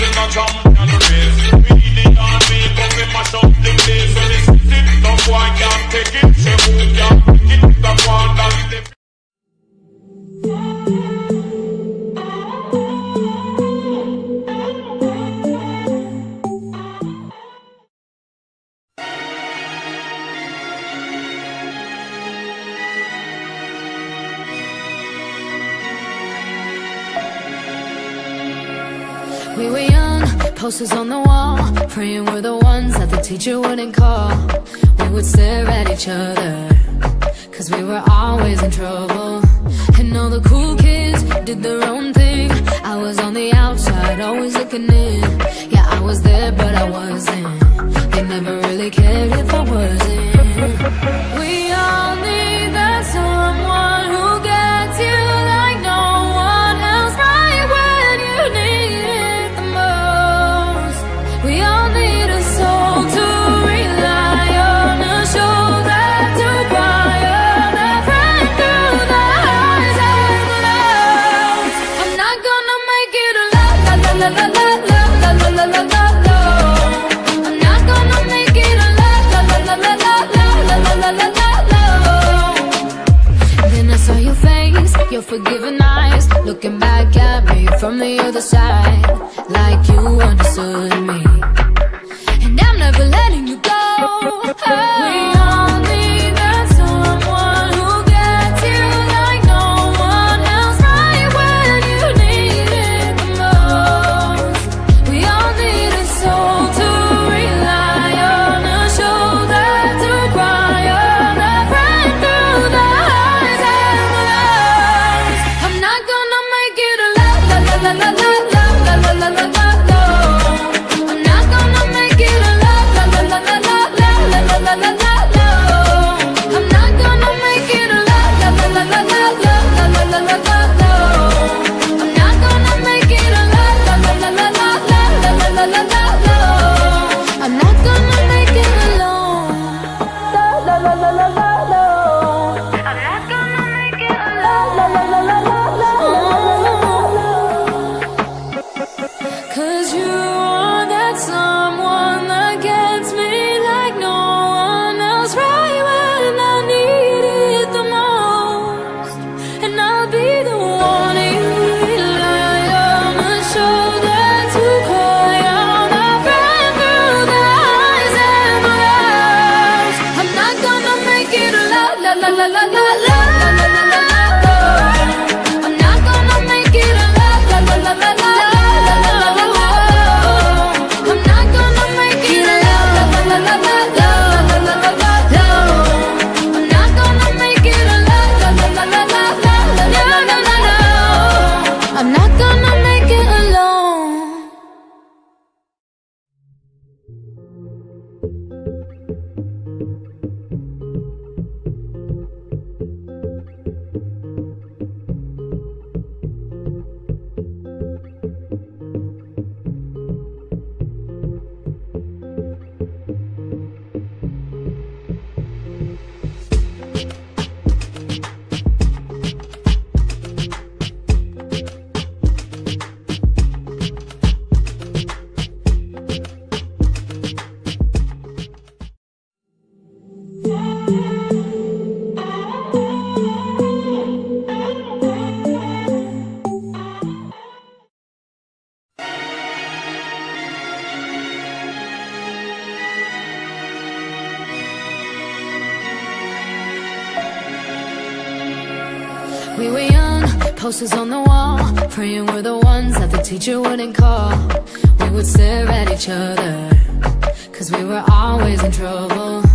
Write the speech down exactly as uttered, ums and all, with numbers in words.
in a champion race. We the army, but we mash up the place. When it's it, no one can take it. Say who can take it, the one that's the We were young, posters on the wall, praying we're the ones that the teacher wouldn't call. We would stare at each other, cause we were always in trouble. And all the cool kids did their own thing. I was on the outside, always looking in. Yeah, I was there, but I wasn't. They never really cared if I wasn't. We all need that someone who gets you like no one else, right when you need it the most. We all need a soul to rely on, a shoulder to cry on, a friend through the highs and the lows. I'm not gonna make it alone, la la la la la la la la la la la. I'm not gonna make it alone, la la la la la la la la la la la. Then I saw your face, your forgiving eyes, looking back at me from the other side, like you understood me. And I'm never letting you go. We all need that someone who gets you like no one else, right when you need it the most. We all need a soul to rely on, a shoulder to cry on, a friend through the highs and the lows. I'm not gonna make it alone, la la la la la la la la la la la. I'm not gonna make it alone, la la la la la la la la la la la la. I'm not gonna make it alone, la la la la la la la la la la la la. I'm not gonna make it alone, la la la la la la la la la la la. I'm not gonna make it alone, la la la la la la la. I'm not gonna make it alone, la la la la la la la. Cause you are that someone that gets me like no one else, right when I need it the most. And I'll be the one you rely on, a shoulder to cry on, a friend through the highs and the lows. I'm not gonna make it alone, la la la la la la la la la la la. I'm not gonna make it alone, la la la la la la la la la la. I'm not gonna make it alone, la la la la la la la la la la la. I'm not gonna make it alone, la la la la la la la la la la la. I'm not gonna make it alone. We were young, posters on the wall, praying we're the ones that the teacher wouldn't call. We would stare at each other, cause we were always in trouble.